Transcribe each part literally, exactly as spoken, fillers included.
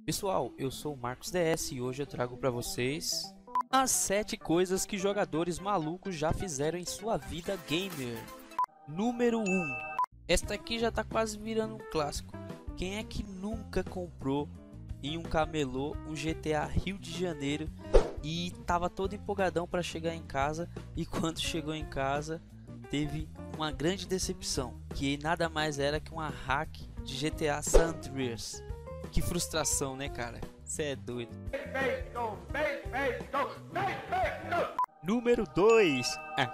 Pessoal, eu sou o Marcos D S e hoje eu trago para vocês as sete coisas que jogadores malucos já fizeram em sua vida gamer. Número um. Esta aqui já tá quase virando um clássico. Quem é que nunca comprou em um camelô um G T A Rio de Janeiro e tava todo empolgadão para chegar em casa, e quando chegou em casa teve uma grande decepção, que nada mais era que uma hack de G T A San Andreas. Que frustração, né, cara? Cê é doido. Número dois.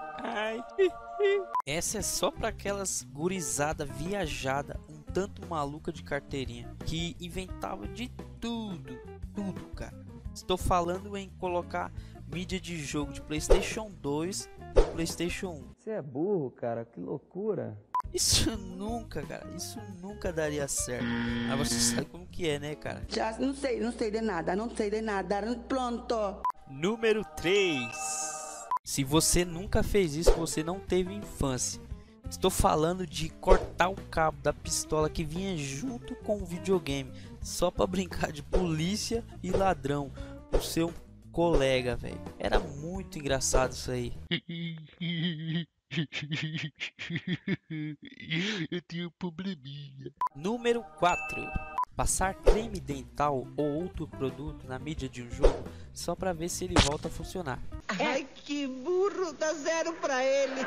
Essa é só para aquelas gurizada viajada, um tanto maluca de carteirinha, que inventava de tudo, tudo, cara. Estou falando em colocar mídia de jogo de PlayStation dois e PlayStation um. Você é burro, cara, que loucura. Isso nunca, cara, isso nunca daria certo. Mas você sabe como que é, né, cara? Já não sei, não sei de nada, não sei de nada, pronto. Número três. Se você nunca fez isso, você não teve infância. Estou falando de cortar o cabo da pistola que vinha junto com o videogame, só para brincar de polícia e ladrão, o seu colega, velho. Era muito engraçado isso aí. Eu tenho um probleminha. Número quatro. Passar creme dental ou outro produto na mídia de um jogo só para ver se ele volta a funcionar. Ai, que burro, dá zero pra ele.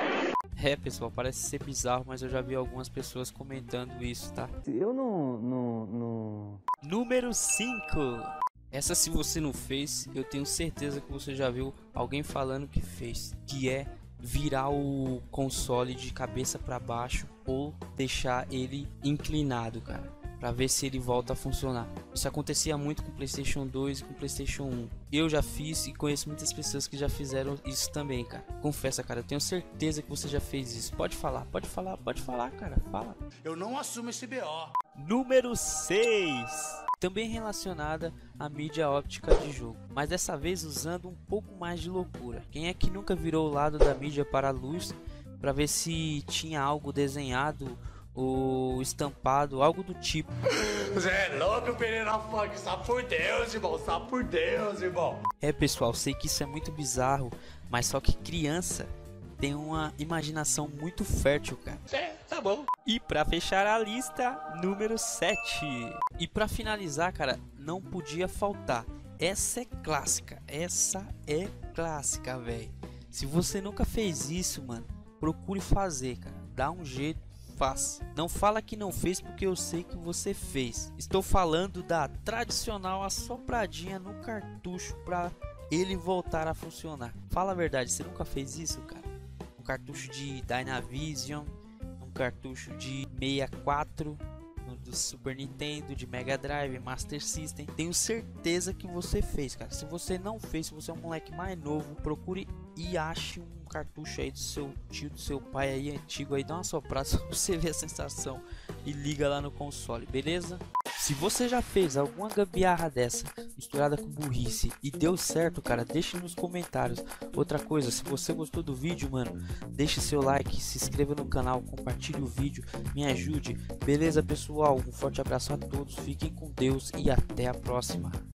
É, pessoal, parece ser bizarro, mas eu já vi algumas pessoas comentando isso, tá? Eu não, não, não... Número cinco. Essa, se você não fez, eu tenho certeza que você já viu alguém falando que fez, que é virar o console de cabeça para baixo ou deixar ele inclinado, cara, para ver se ele volta a funcionar. Isso acontecia muito com PlayStation dois e com PlayStation um. Eu já fiz e conheço muitas pessoas que já fizeram isso também, cara. Confessa, cara, eu tenho certeza que você já fez isso. Pode falar, pode falar, pode falar, cara, fala. Eu não assumo esse B O. Número seis. Também relacionada à mídia óptica de jogo, mas dessa vez usando um pouco mais de loucura. Quem é que nunca virou o lado da mídia para a luz para ver se tinha algo desenhado ou estampado, algo do tipo? Você é louco, Pereira Funk, sabe por Deus, irmão, sabe por Deus, irmão. É, pessoal, sei que isso é muito bizarro, mas só que criança tem uma imaginação muito fértil, cara. É, tá bom. E pra fechar a lista, número sete. E pra finalizar, cara, não podia faltar. Essa é clássica, essa é clássica, velho. Se você nunca fez isso, mano, procure fazer, cara. Dá um jeito, faça. Não fala que não fez, porque eu sei que você fez. Estou falando da tradicional assopradinha no cartucho pra ele voltar a funcionar. Fala a verdade, você nunca fez isso, cara? Um cartucho de Dynavision, um cartucho de sessenta e quatro, do Super Nintendo, de Mega Drive, Master System. Tenho certeza que você fez, cara. Se você não fez, se você é um moleque mais novo, procure e ache um cartucho aí do seu tio, do seu pai aí antigo aí, dá uma soprada só pra você ver a sensação e liga lá no console, beleza? Se você já fez alguma gambiarra dessa misturada com burrice e deu certo, cara, deixe nos comentários. Outra coisa, se você gostou do vídeo, mano, deixe seu like, se inscreva no canal, compartilhe o vídeo, me ajude. Beleza, pessoal? Um forte abraço a todos, fiquem com Deus e até a próxima.